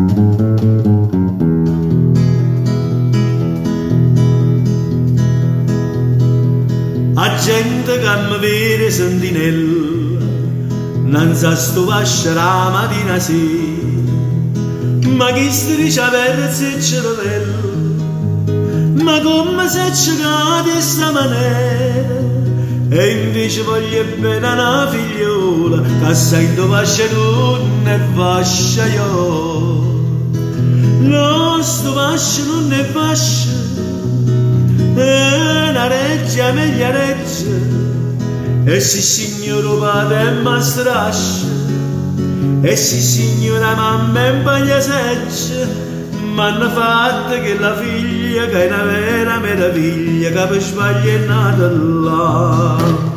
A gente che mi vede sentinella, non sa sto vascia la mattina sì, ma chi striscia verso il cervello, ma come se ci cade sta maniera, e invece voglio bene una figliola, che sento vascia tu e vascia io, no sto vascia non è vascia, una reggia meglio reggia, e si signora vada e mi strascia, e si signora mamma e baglia seccia, m'hanno fatto che la figlia che è una vera meraviglia, che per sbaglio è nata là.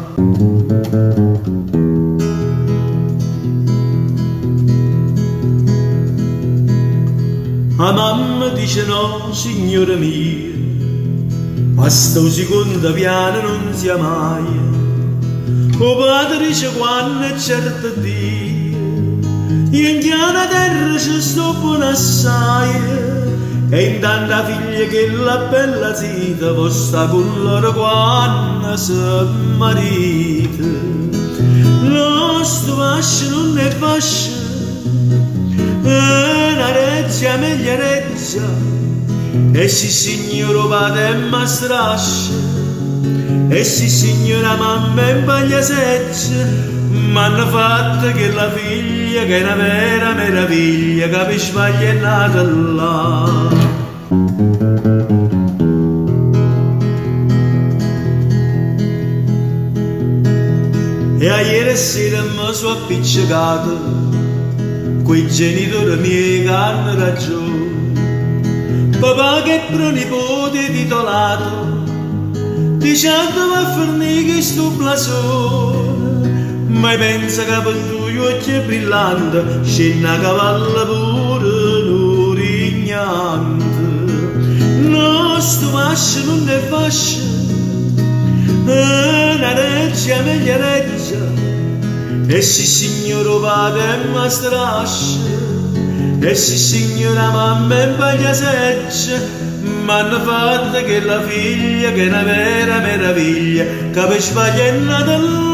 La mamma dice no, signora mia, a sto secondo piano non sia mai. O padre dice quando è certo Dio, in chiana terra ci sto buono assai, e intanto la figlia che la bella zita può sta con loro quando si marita. No, sto vascia non è vascia, una reggia meglio reggia, e si signora vada e mi strascia, e si signora mamma e baglia seccia, m'hanno fatto che la figlia che è una vera meraviglia, che per sbaglio è nata là. E a ieri sera mi sono appiccicato quei genitori miei che hanno ragione, papà che pronipote titolato, dicendo va a fornire sto blasone, ma pensa che per tu occhi è brillante, scende a cavallo pure l'orignante. No, sto fascia non è fascia, una reggia meglio reggia, e si signora vada e mi strascia, e si signora mamma e baglia seccia, m'hanno fatto che la figlia che è una vera meraviglia, che per sbaglio è nata là.